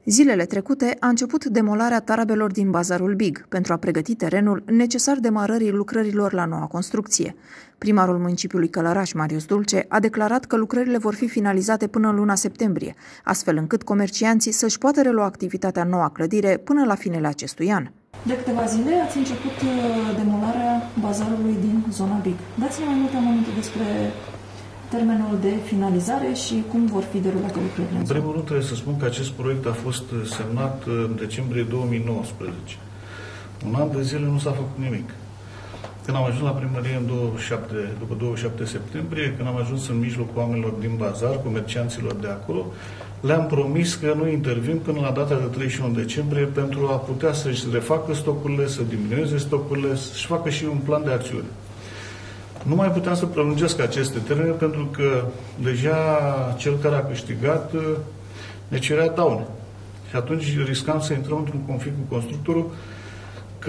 Zilele trecute a început demolarea tarabelor din Bazarul Big pentru a pregăti terenul necesar demarării lucrărilor la noua construcție. Primarul municipiului Călăraș, Marius Dulce, a declarat că lucrările vor fi finalizate până în luna septembrie, astfel încât comercianții să-și poată relua activitatea în noua clădire până la finele acestui an. De câteva zile ați început demolarea bazarului din zona Big. Dați-ne mai multe amănunte despre termenul de finalizare și cum vor fi derulate lucrările. În primul rând trebuie să spun că acest proiect a fost semnat în decembrie 2019. Un an de zile nu s-a făcut nimic. Când am ajuns la primărie după 27 septembrie, când am ajuns în mijlocul oamenilor din bazar, comercianților de acolo, le-am promis că nu intervin până la data de 31 decembrie pentru a putea să-și refacă stocurile, să diminueze stocurile, să-și facă și un plan de acțiune. Nu mai puteam să prelungesc aceste termene pentru că deja cel care a câștigat ne cerea daune. Și atunci riscam să intrăm într-un conflict cu constructorul că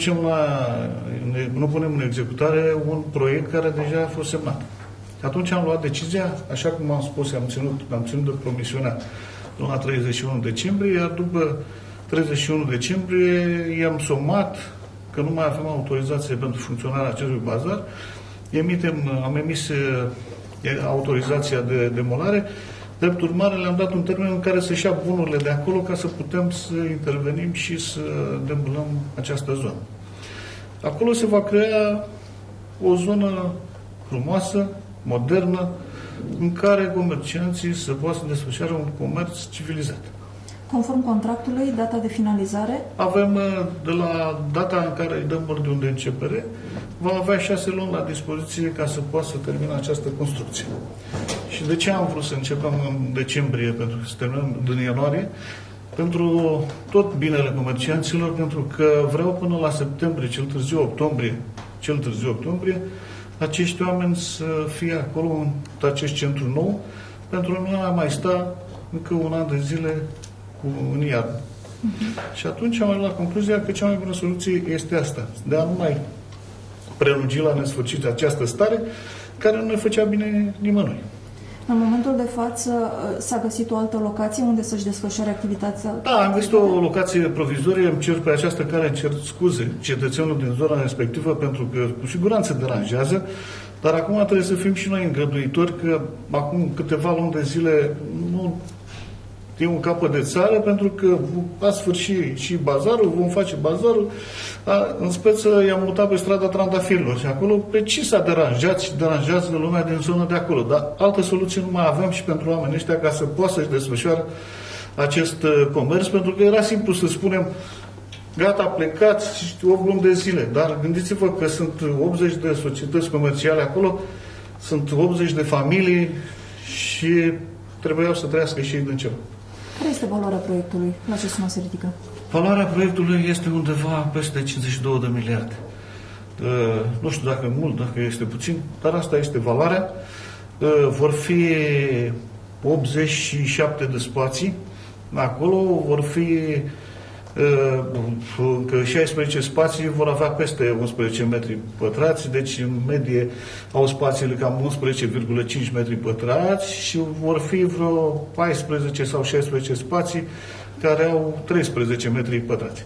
nu punem în executare un proiect care deja a fost semnat. Și atunci am luat decizia, așa cum am spus, am ținut de promisiunea până la 31 decembrie, iar după 31 decembrie i-am somat că nu mai avem autorizație pentru funcționarea acestui bazar. Am emis autorizația de demolare. Drept urmare, le-am dat un termen în care să-și ia bunurile de acolo ca să putem să intervenim și să demolăm această zonă. Acolo se va crea o zonă frumoasă, modernă, în care comercianții să poată să desfășoare un comerț civilizat. Conform contractului, data de finalizare? Avem, de la data în care îi dăm ordinul de începere, va avea 6 luni la dispoziție ca să poată să termine această construcție. Și de ce am vrut să începem în decembrie, pentru că să terminăm în ianuarie? Pentru tot binele comercianților, pentru că vreau până la septembrie, cel târziu octombrie, acești oameni să fie acolo, în acest centru nou, pentru a nu mai sta încă un an de zile în iarnă. Și atunci am ajuns la concluzia că cea mai bună soluție este asta, de a nu mai prelungi la nesfârșit această stare care nu ne făcea bine nimănui. În momentul de față s-a găsit o altă locație unde să-și desfășoare activitatea? Da, am găsit o locație provizorie, îmi cer pe această care îmi cer scuze cetățenilor din zona respectivă pentru că cu siguranță deranjează, dar acum trebuie să fim și noi îngăduitori că acum câteva luni de zile nu e un capăt de țară, pentru că a sfârșit și bazarul, vom face bazarul. În speță i-am mutat pe strada Trandafirilor și acolo precis a deranjat și deranjează lumea din zona de acolo. Dar altă soluție nu mai avem și pentru oamenii ăștia ca să poată să-și desfășoare acest comerț, pentru că era simplu să spunem gata, plecați 8 luni de zile. Dar gândiți-vă că sunt 80 de societăți comerciale acolo, sunt 80 de familii și trebuiau să trăiască și ei din ceva. Care este valoarea proiectului? La ce sumă se ridică? Valoarea proiectului este undeva peste 52 de miliarde. Nu știu dacă e mult, dacă este puțin, dar asta este valoarea. Vor fi 87 de spații. Acolo vor fi încă 16 spații, vor avea peste 11 metri pătrați, deci în medie au spațiile cam 11,5 metri pătrați și vor fi vreo 14 sau 16 spații care au 13 metri pătrați.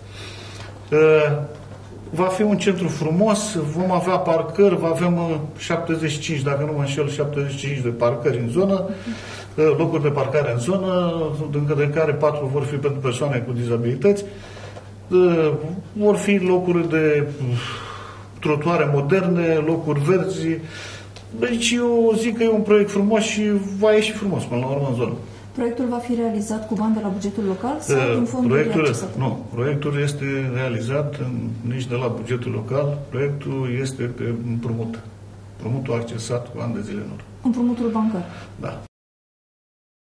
Va fi un centru frumos, vom avea parcări, avem 75, dacă nu mă înșel, 75 de parcări în zonă, locuri de parcare în zonă, din care 4 vor fi pentru persoane cu dizabilități, vor fi locuri de trotuare moderne, locuri verzi. Deci eu zic că e un proiect frumos și va ieși frumos până la urmă în zonă. Proiectul va fi realizat cu bani de la bugetul local sau din fonduri accesate? Nu, proiectul este realizat nici de la bugetul local, proiectul este pe împrumut. Împrumutul accesat cu ani de zile în urmă. Împrumutul bancar? Da.